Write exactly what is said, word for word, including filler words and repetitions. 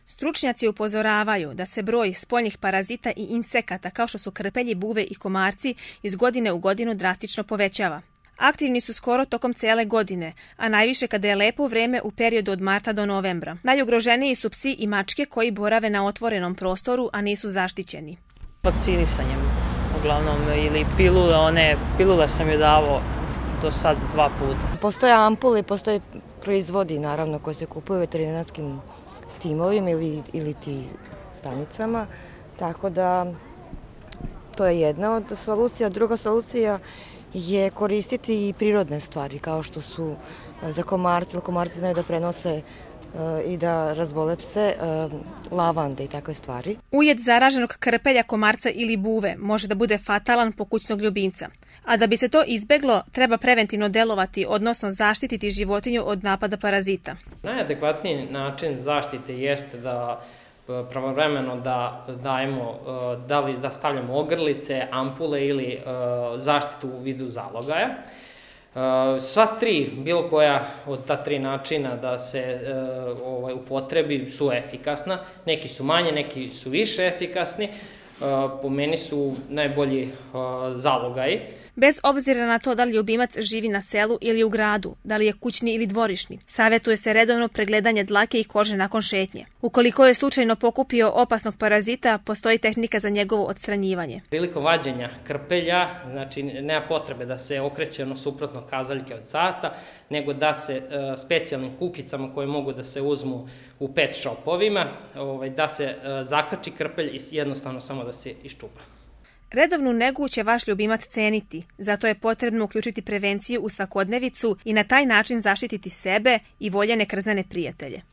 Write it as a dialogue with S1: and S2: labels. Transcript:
S1: Stručnjaci upozoravaju da se broj spoljnih parazita i insekata kao što su krpelji, buve i komarci iz godine u godinu drastično povećava. Aktivni su skoro tokom cele godine, a najviše kada je lepo vreme u periodu od marta do novembra. Najugroženiji su psi i mačke koji borave na otvorenom prostoru, a nisu zaštićeni.
S2: Vakcinisanjem, uglavnom, ili pilule, one pilule sam joj davao do sad dva puta.
S3: Postoje ampule, postoje proizvodi, naravno, koji se kupuju u veterinarskim timovima ili, ili ti stanicama, tako da to je jedna od solucija. Druga solucija je koristiti i prirodne stvari, kao što su za komarce, komarci znaju da prenose i da razbole pse, lavande i takve stvari.
S1: Ujed zaraženog krpelja, komarca ili buve može da bude fatalan po kućnog ljubimca. A da bi se to izbeglo, treba preventivno delovati, odnosno zaštititi životinju od napada parazita.
S4: Najadekvatniji način zaštite jeste da pravovremeno da dajemo, da li da stavljamo ogrlice, ampule ili zaštitu u vidu zalogaja. Sva tri, bilo koja od ta tri načina da se ovaj, upotrebi su efikasna. Neki su manje, neki su više efikasni. Po meni su najbolji zalogaji.
S1: Bez obzira na to da li ljubimac živi na selu ili u gradu, da li je kućni ili dvorišni, savjetuje se redovno pregledanje dlake i kože nakon šetnje. Ukoliko je slučajno pokupio opasnog parazita, postoji tehnika za njegovo odstranjivanje.
S4: Prilikom vađenja krpelja, znači nema potrebe da se okreće ono suprotno kazaljke od sata, nego da se e, specijalnim kukicama koje mogu da se uzmu u pet shopovima, ovaj, da se e, zakači krpelj i jednostavno samo da se iščupa.
S1: Redovnu negu će vaš ljubimac ceniti, zato je potrebno uključiti prevenciju u svakodnevicu i na taj način zaštititi sebe i voljene krzane prijatelje.